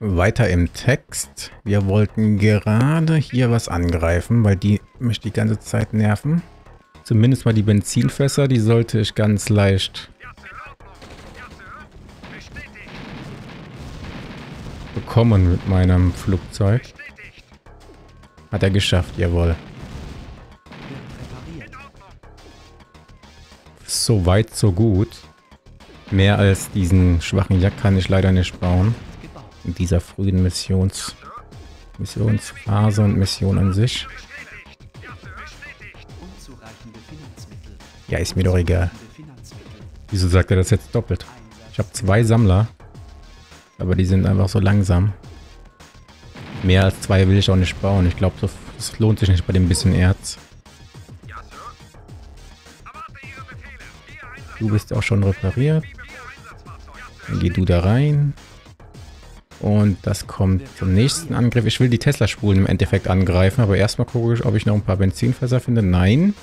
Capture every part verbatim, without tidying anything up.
Weiter im Text. Wir wollten gerade hier was angreifen, weil die mich die ganze Zeit nerven. Zumindest mal die Benzinfässer, die sollte ich ganz leicht bekommen mit meinem Flugzeug. Hat er geschafft, jawohl. So weit, so gut. Mehr als diesen schwachen Jack kann ich leider nicht bauen. In dieser frühen Missions Missionsphase und Mission an sich. Ja, ist mir doch egal. Wieso sagt er das jetzt doppelt? Ich habe zwei Sammler. Aber die sind einfach so langsam. Mehr als zwei will ich auch nicht bauen. Ich glaube, das lohnt sich nicht bei dem bisschen Erz. Du bist auch schon repariert. Dann geh du da rein. Und das kommt zum nächsten Angriff. Ich will die Tesla-Spulen im Endeffekt angreifen, aber erstmal gucke ich, ob ich noch ein paar Benzinfässer finde. Nein.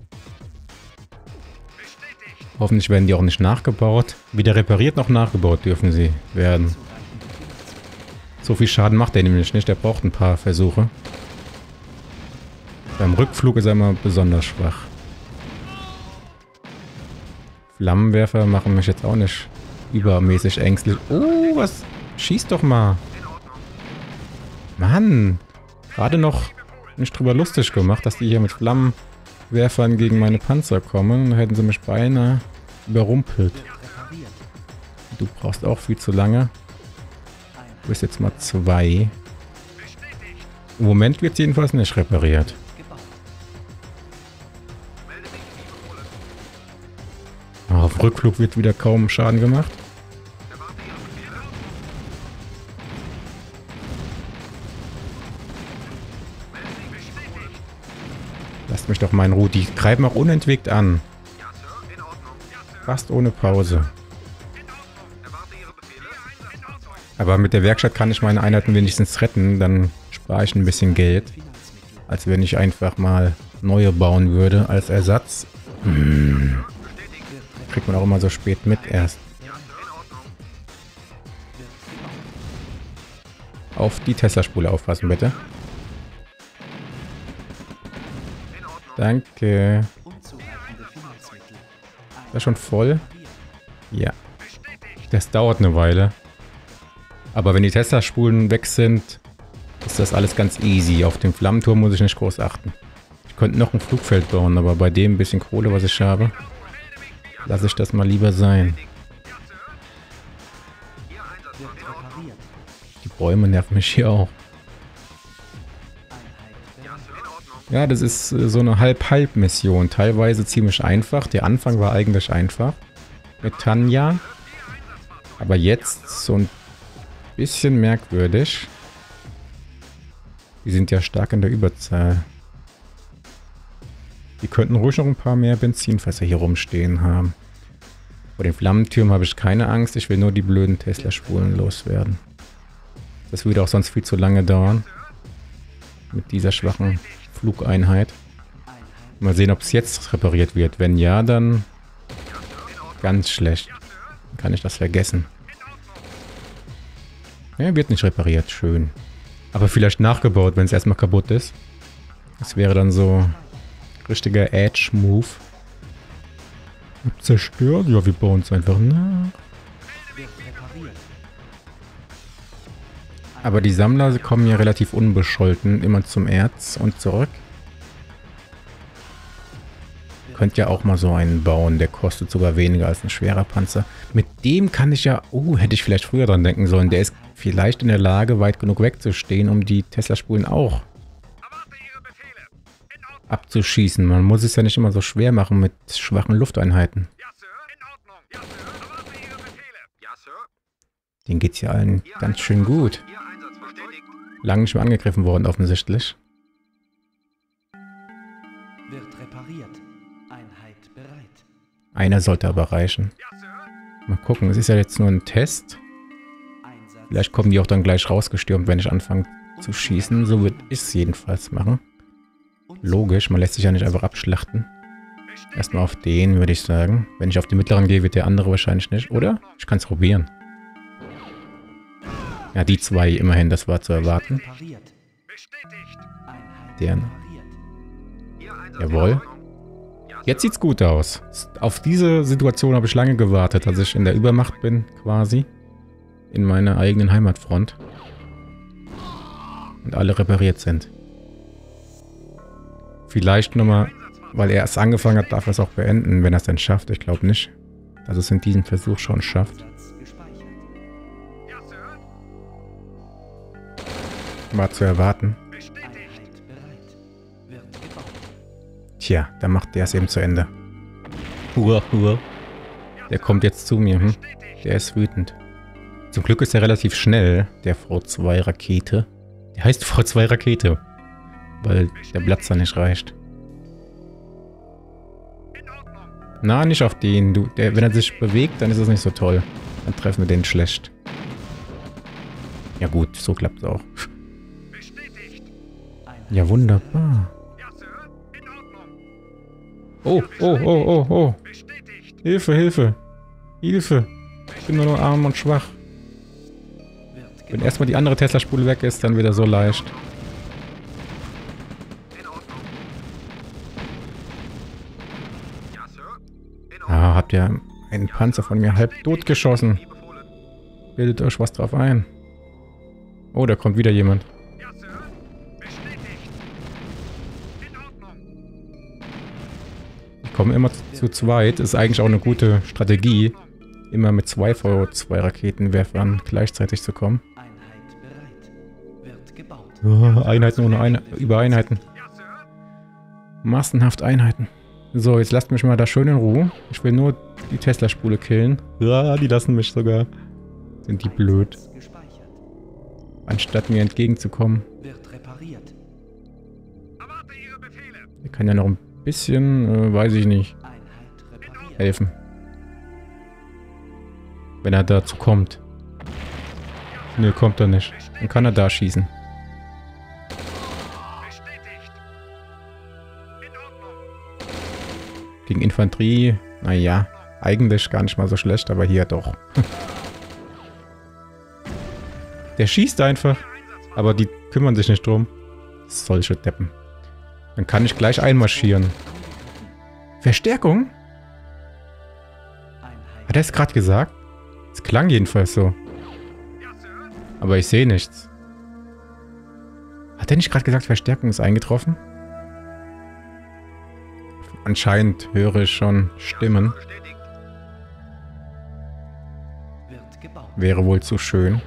Hoffentlich werden die auch nicht nachgebaut. Weder repariert noch nachgebaut dürfen sie werden. So viel Schaden macht er nämlich nicht. Der braucht ein paar Versuche. Beim Rückflug ist er immer besonders schwach. Flammenwerfer machen mich jetzt auch nicht übermäßig ängstlich. Oh, was? Schieß doch mal. Mann. Gerade noch nicht drüber lustig gemacht, dass die hier mit Flammenwerfern gegen meine Panzer kommen. Da hätten sie mich beinahe überrumpelt. Du brauchst auch viel zu lange. Du bist jetzt mal zwei. Im Moment wird es jedenfalls nicht repariert. Auf dem Rückflug wird wieder kaum Schaden gemacht. Lasst mich doch mal in Ruhe. Die greifen auch unentwegt an. Fast ohne Pause. Aber mit der Werkstatt kann ich meine Einheiten wenigstens retten. Dann spare ich ein bisschen Geld. Als wenn ich einfach mal neue bauen würde als Ersatz. Hm. Kriegt man auch immer so spät mit erst. Auf die Tesla-Spule aufpassen, bitte. Danke. Ist das schon voll? Ja. Das dauert eine Weile. Aber wenn die Tesla-Spulen weg sind, ist das alles ganz easy. Auf dem Flammenturm muss ich nicht groß achten. Ich könnte noch ein Flugfeld bauen, aber bei dem bisschen Kohle, was ich habe, lasse ich das mal lieber sein. Die Bäume nerven mich hier auch. Ja, das ist so eine Halb-Halb-Mission. Teilweise ziemlich einfach. Der Anfang war eigentlich einfach. Mit Tanja. Aber jetzt so ein bisschen merkwürdig. Die sind ja stark in der Überzahl. Die könnten ruhig noch ein paar mehr Benzinfässer hier rumstehen haben. Vor den Flammentürmen habe ich keine Angst. Ich will nur die blöden Tesla-Spulen loswerden. Das würde auch sonst viel zu lange dauern. Mit dieser schwachen Flugeinheit. Mal sehen, ob es jetzt repariert wird. Wenn ja, dann ganz schlecht. Dann kann ich das vergessen. Ja, wird nicht repariert. Schön. Aber vielleicht nachgebaut, wenn es erstmal kaputt ist. Das wäre dann so richtiger Edge-Move. Zerstört? Ja, wir bauen es einfach nach. Aber die Sammler kommen ja relativ unbescholten immer zum Erz und zurück. Könnt ja auch mal so einen bauen, der kostet sogar weniger als ein schwerer Panzer. Mit dem kann ich ja... Oh, hätte ich vielleicht früher dran denken sollen. Der ist vielleicht in der Lage, weit genug wegzustehen, um die Tesla-Spulen auch abzuschießen. Man muss es ja nicht immer so schwer machen mit schwachen Lufteinheiten. Denen geht's ja allen ganz schön gut. Lange nicht mehr angegriffen worden, offensichtlich. Einer sollte aber reichen. Mal gucken, es ist ja jetzt nur ein Test. Vielleicht kommen die auch dann gleich rausgestürmt, wenn ich anfange zu schießen. So würde ich es jedenfalls machen. Logisch, man lässt sich ja nicht einfach abschlachten. Erstmal auf den, würde ich sagen. Wenn ich auf den mittleren gehe, wird der andere wahrscheinlich nicht, oder? Ich kann es probieren. Ja, die zwei immerhin, das war zu erwarten. Deren. Jawohl. Jetzt sieht's gut aus. Auf diese Situation habe ich lange gewartet, als ich in der Übermacht bin, quasi. In meiner eigenen Heimatfront. Und alle repariert sind. Vielleicht nochmal, weil er es angefangen hat, darf er es auch beenden, wenn er es dann schafft. Ich glaube nicht, dass es in diesem Versuch schon schafft. War zu erwarten. Tja, dann macht der es eben zu Ende. Hua, hua. Der kommt jetzt zu mir, hm? Der ist wütend. Zum Glück ist er relativ schnell, der V zwei Rakete. Der heißt V zwei Rakete, weil der Platz da nicht reicht. Na, nicht auf den. Du, der, wenn er sich bewegt, dann ist es nicht so toll. Dann treffen wir den schlecht. Ja gut, so klappt es auch. Ja, wunderbar. Oh, oh, oh, oh, oh. Hilfe, Hilfe. Hilfe. Ich bin nur noch arm und schwach. Wenn erstmal die andere Tesla-Spule weg ist, dann wird er so leicht. Ah, habt ihr einen Panzer von mir halb totgeschossen? Bildet euch was drauf ein. Oh, da kommt wieder jemand. Die kommen immer zu, zu zweit. Ist eigentlich auch eine gute Strategie, immer mit zwei V zwei Raketenwerfern gleichzeitig zu kommen. Oh, Einheiten ohne Einheiten, über Einheiten. Massenhaft Einheiten. So, jetzt lasst mich mal da schön in Ruhe. Ich will nur die Tesla-Spule killen. Ja, die lassen mich sogar. Sind die blöd. Anstatt mir entgegenzukommen. Der kann ja noch ein bisschen, äh, weiß ich nicht, helfen. Wenn er dazu kommt. Nö, kommt er nicht. Dann kann er da schießen. Gegen Infanterie, naja, eigentlich gar nicht mal so schlecht, aber hier doch. Der schießt einfach, aber die kümmern sich nicht drum. Solche Deppen. Dann kann ich gleich einmarschieren. Verstärkung? Hat er es gerade gesagt? Es klang jedenfalls so. Aber ich sehe nichts. Hat er nicht gerade gesagt, Verstärkung ist eingetroffen? Anscheinend höre ich schon Stimmen. Wäre wohl zu schön.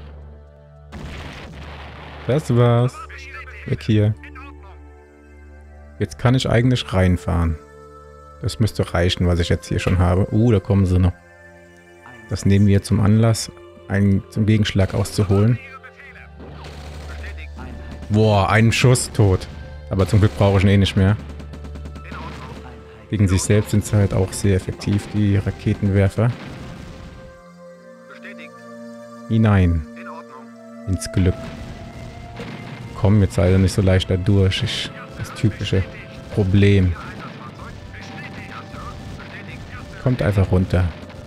Das war's. Weg hier. Jetzt kann ich eigentlich reinfahren. Das müsste reichen, was ich jetzt hier schon habe. Uh, da kommen sie noch. Das nehmen wir zum Anlass, einen zum Gegenschlag auszuholen. Boah, einen Schuss tot. Aber zum Glück brauche ich ihn eh nicht mehr. Gegen sich selbst sind sie halt auch sehr effektiv, die Raketenwerfer. Hinein. Ins Glück. Kommen jetzt leider nicht so leicht da durch. Ich, das typische Problem. Kommt einfach runter.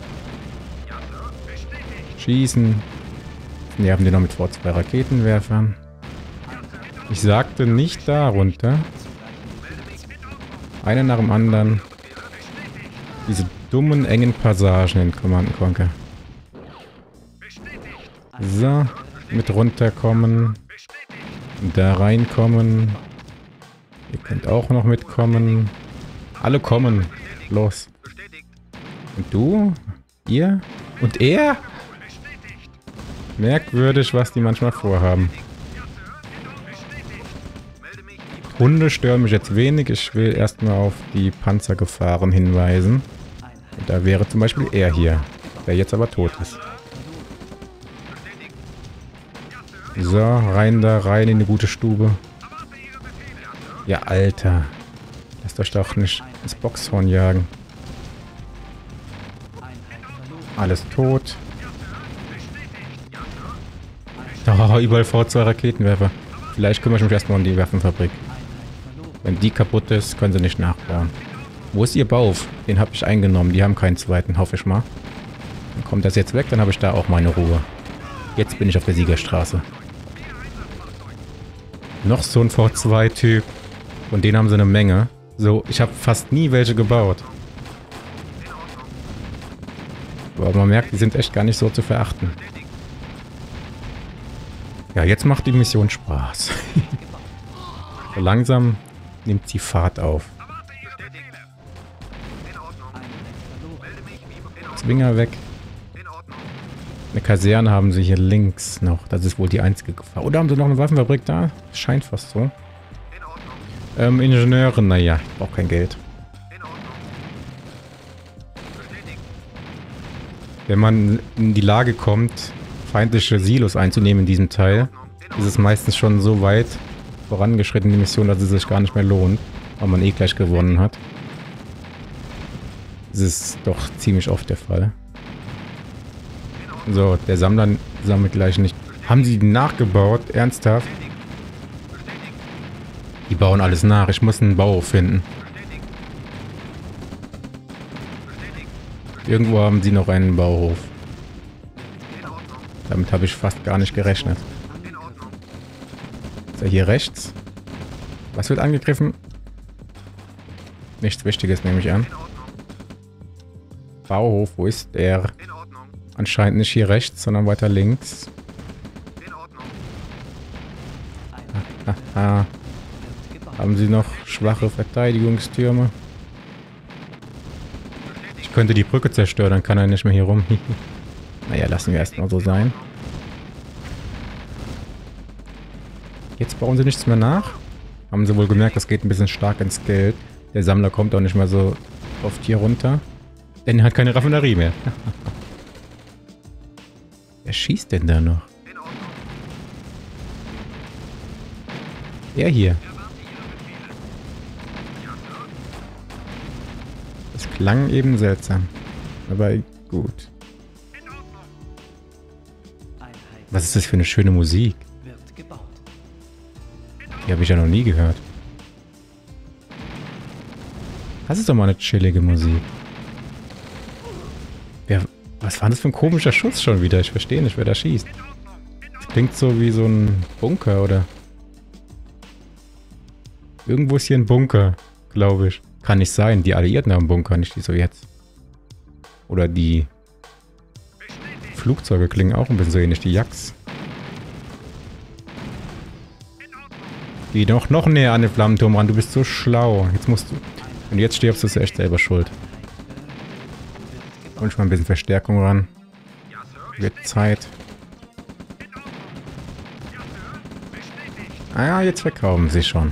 Schießen. Nerven die noch mit V zwei Raketenwerfern. Ich sagte nicht da runter. Einer nach dem anderen. Diese dummen, engen Passagen in Command and Conquer. So, mit runterkommen. Da reinkommen. Ihr könnt auch noch mitkommen. Alle kommen. Los. Und du? Ihr? Und er? Merkwürdig, was die manchmal vorhaben. Hunde stören mich jetzt wenig. Ich will erstmal auf die Panzergefahren hinweisen. Und da wäre zum Beispiel er hier, der jetzt aber tot ist. So, rein da, rein in eine gute Stube. Ja, Alter. Lasst euch doch nicht ins Boxhorn jagen. Alles tot. Oh, überall V zwei Raketenwerfer. Vielleicht kümmere ich mich erstmal um die Waffenfabrik. Wenn die kaputt ist, können sie nicht nachbauen. Wo ist ihr Bauf? Den habe ich eingenommen. Die haben keinen zweiten, hoffe ich mal. Dann kommt das jetzt weg, dann habe ich da auch meine Ruhe. Jetzt bin ich auf der Siegerstraße. Noch so ein V zwei Typ. Und den haben sie eine Menge. So, ich habe fast nie welche gebaut. Aber man merkt, die sind echt gar nicht so zu verachten. Ja, jetzt macht die Mission Spaß. So langsam nimmt sie Fahrt auf. Zwinger weg. Eine Kaserne haben sie hier links noch. Das ist wohl die einzige Gefahr. Oder haben sie noch eine Waffenfabrik da? Scheint fast so. Ähm, Ingenieure, naja, ich brauche kein Geld. Wenn man in die Lage kommt, feindliche Silos einzunehmen in diesem Teil, ist es meistens schon so weit vorangeschritten, die Mission, dass es sich gar nicht mehr lohnt, weil man eh gleich gewonnen hat. Das ist doch ziemlich oft der Fall. So, der Sammler sammelt gleich nicht. Haben sie nachgebaut? Ernsthaft? Die bauen alles nach. Ich muss einen Bauhof finden. Irgendwo haben sie noch einen Bauhof. Damit habe ich fast gar nicht gerechnet. Ist er hier rechts? Was wird angegriffen? Nichts Wichtiges, nehme ich an. Bauhof, wo ist der? Anscheinend nicht hier rechts, sondern weiter links. Haha. Haben sie noch schwache Verteidigungstürme? Ich könnte die Brücke zerstören, dann kann er nicht mehr hier rum. Naja, lassen wir erstmal so sein. Jetzt bauen sie nichts mehr nach. Haben sie wohl gemerkt, das geht ein bisschen stark ins Geld. Der Sammler kommt auch nicht mehr so oft hier runter. Denn er hat keine Raffinerie mehr. Wer schießt denn da noch? Er hier. Das klang eben seltsam. Aber gut. Was ist das für eine schöne Musik? Die habe ich ja noch nie gehört. Das ist doch mal eine chillige Musik. Wer, was war das für ein komischer Schuss schon wieder? Ich verstehe nicht, wer da schießt. Das klingt so wie so ein Bunker, oder? Irgendwo ist hier ein Bunker, glaube ich. Kann nicht sein. Die Alliierten haben Bunker, nicht die Sowjets. Oder die Flugzeuge klingen auch ein bisschen so ähnlich, die Jaks. Geh doch noch näher an den Flammenturm ran, du bist so schlau. Jetzt musst du... Und jetzt stirbst du, ist echt selber schuld. Und schon mal ein bisschen Verstärkung ran. Wird Zeit. Ah ja, jetzt verkaufen sie schon.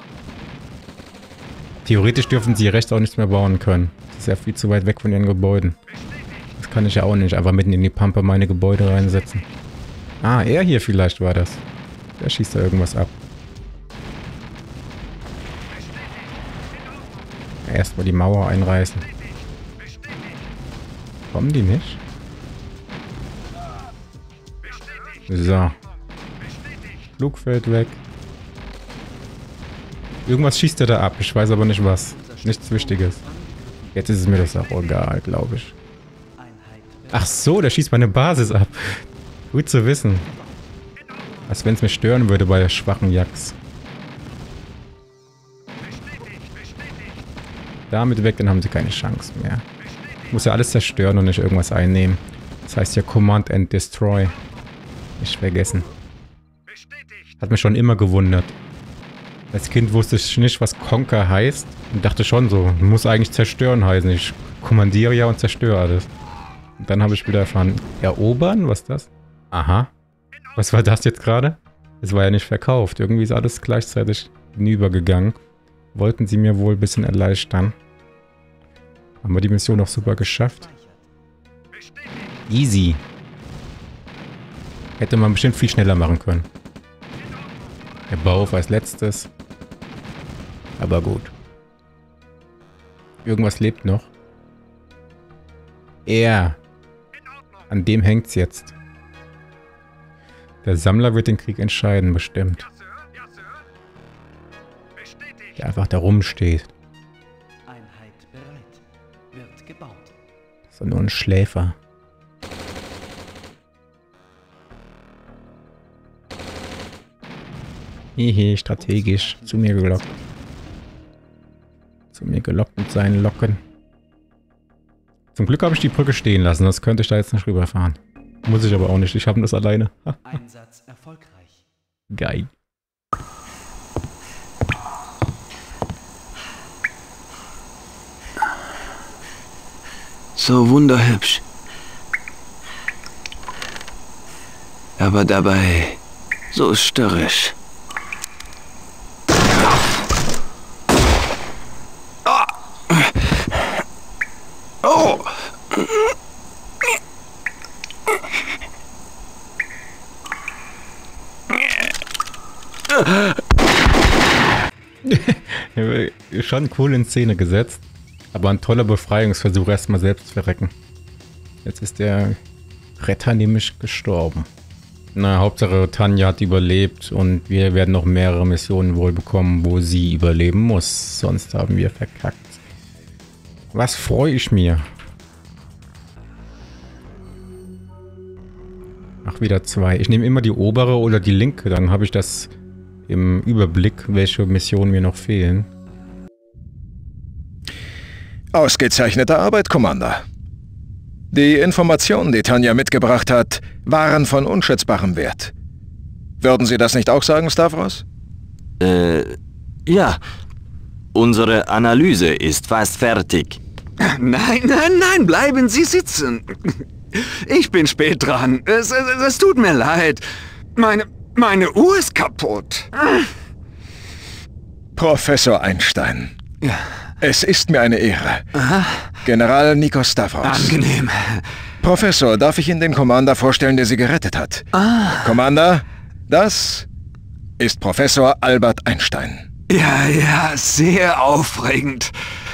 Theoretisch dürfen sie rechts auch nichts mehr bauen können. Das ist ja viel zu weit weg von ihren Gebäuden. Das kann ich ja auch nicht einfach mitten in die Pampe meine Gebäude reinsetzen. Ah, er hier vielleicht war das. Der schießt da irgendwas ab. Erstmal die Mauer einreißen. Kommen die nicht? So. Flugfeld weg. Irgendwas schießt er da ab. Ich weiß aber nicht was. Nichts Wichtiges. Jetzt ist es mir das auch egal, glaube ich. Ach so, der schießt meine Basis ab. Gut zu wissen. Als wenn es mich stören würde bei schwachen Jaks. Damit weg, dann haben sie keine Chance mehr. Ich muss ja alles zerstören und nicht irgendwas einnehmen. Das heißt ja Command and Destroy. Nicht vergessen. Hat mich schon immer gewundert. Als Kind wusste ich nicht, was Conquer heißt. Und dachte schon so, muss eigentlich zerstören heißen. Ich kommandiere ja und zerstöre alles. Und dann habe ich wieder erfahren, erobern? Was ist das? Aha. Was war das jetzt gerade? Es war ja nicht verkauft. Irgendwie ist alles gleichzeitig hinübergegangen. Wollten sie mir wohl ein bisschen erleichtern. Haben wir die Mission auch super geschafft. Easy. Hätte man bestimmt viel schneller machen können. Der Bauhof als letztes. Aber gut. Irgendwas lebt noch. Er. An dem hängt's jetzt. Der Sammler wird den Krieg entscheiden, bestimmt. Der einfach da rumsteht. Das ist nur ein Schläfer. Hehe, strategisch. Zu mir gelockt. Zu mir gelockt mit seinen Locken. Zum Glück habe ich die Brücke stehen lassen, das könnte ich da jetzt nicht rüberfahren. Muss ich aber auch nicht, ich habe das alleine. Einsatz erfolgreich. Geil. So wunderhübsch. Aber dabei so störrisch. Oh! Schon cool in Szene gesetzt. Aber ein toller Befreiungsversuch, erstmal selbst verrecken. Jetzt ist der Retter nämlich gestorben. Na, Hauptsache Tanja hat überlebt und wir werden noch mehrere Missionen wohl bekommen, wo sie überleben muss. Sonst haben wir verkackt. Was freue ich mir? Ach, wieder zwei. Ich nehme immer die obere oder die linke, dann habe ich das im Überblick, welche Missionen mir noch fehlen. Ausgezeichnete Arbeit, Commander. Die Informationen, die Tanja mitgebracht hat, waren von unschätzbarem Wert. Würden Sie das nicht auch sagen, Stavros? Äh, ja. Unsere Analyse ist fast fertig. Nein, nein, nein, bleiben Sie sitzen. Ich bin spät dran. Es, es, es tut mir leid. Meine, meine Uhr ist kaputt. Professor Einstein. Ja. Es ist mir eine Ehre. Aha. General Nikos Stavros. Angenehm. Professor, darf ich Ihnen den Commander vorstellen, der Sie gerettet hat? Ah. Commander, das ist Professor Albert Einstein. Ja, ja, sehr aufregend.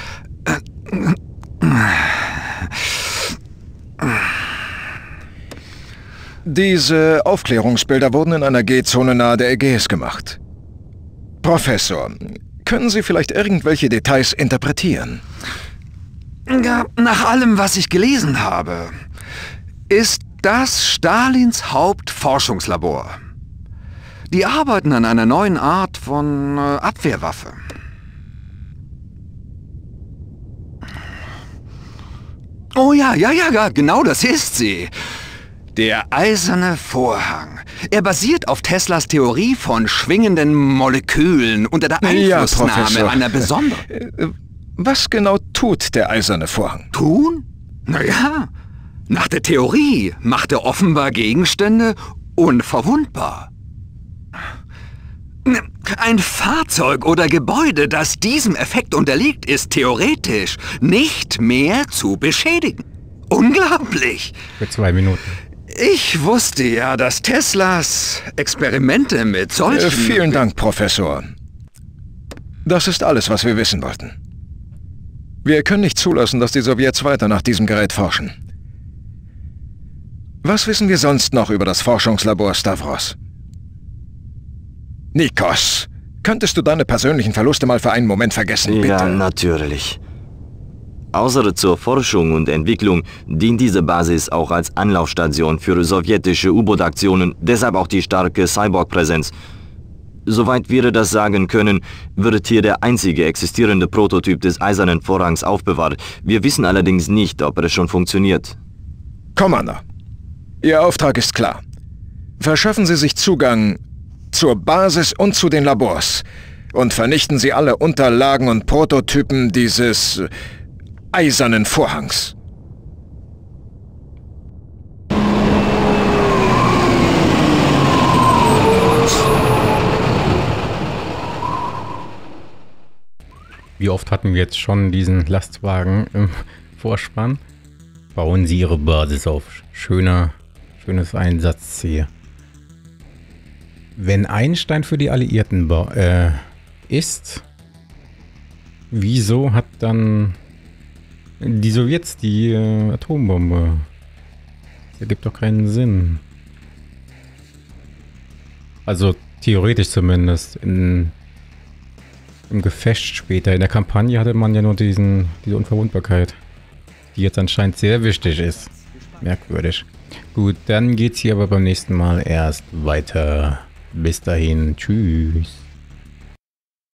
Diese Aufklärungsbilder wurden in einer G-Zone nahe der Ägäis gemacht. Professor, können Sie vielleicht irgendwelche Details interpretieren? Ja, nach allem, was ich gelesen habe, ist das Stalins Hauptforschungslabor. Die arbeiten an einer neuen Art von äh, Abwehrwaffe. Oh ja, ja, ja, ja, genau das ist sie. Der eiserne Vorhang. Er basiert auf Teslas Theorie von schwingenden Molekülen unter der Einflussnahme ja, einer besonderen... Was genau tut der eiserne Vorhang? Tun? Naja, nach der Theorie macht er offenbar Gegenstände unverwundbar. Ein Fahrzeug oder Gebäude, das diesem Effekt unterliegt, ist theoretisch nicht mehr zu beschädigen. Unglaublich! Für zwei Minuten. Ich wusste ja, dass Teslas Experimente mit solchen... Äh, vielen Dank, Professor. Das ist alles, was wir wissen wollten. Wir können nicht zulassen, dass die Sowjets weiter nach diesem Gerät forschen. Was wissen wir sonst noch über das Forschungslabor Stavros? Nikos, könntest du deine persönlichen Verluste mal für einen Moment vergessen, bitte? Ja, natürlich. Außer zur Forschung und Entwicklung dient diese Basis auch als Anlaufstation für sowjetische U-Boot-Aktionen, deshalb auch die starke Cyborg-Präsenz. Soweit wir das sagen können, wird hier der einzige existierende Prototyp des Eisernen Vorhangs aufbewahrt. Wir wissen allerdings nicht, ob er schon funktioniert. Commander, Ihr Auftrag ist klar. Verschaffen Sie sich Zugang zur Basis und zu den Labors und vernichten Sie alle Unterlagen und Prototypen dieses Eisernen Vorhangs. Wie oft hatten wir jetzt schon diesen Lastwagen im Vorspann? Bauen Sie Ihre Basis auf. Schöner, schönes Einsatzziel. Wenn Einstein für die Alliierten äh, ist, wieso hat dann die Sowjets die äh, Atombombe? Das ergibt doch keinen Sinn. Also theoretisch zumindest. In, Im Gefecht später. In der Kampagne hatte man ja nur diesen, diese Unverwundbarkeit, die jetzt anscheinend sehr wichtig ist. Merkwürdig. Gut, dann geht's hier aber beim nächsten Mal erst weiter. Bis dahin. Tschüss.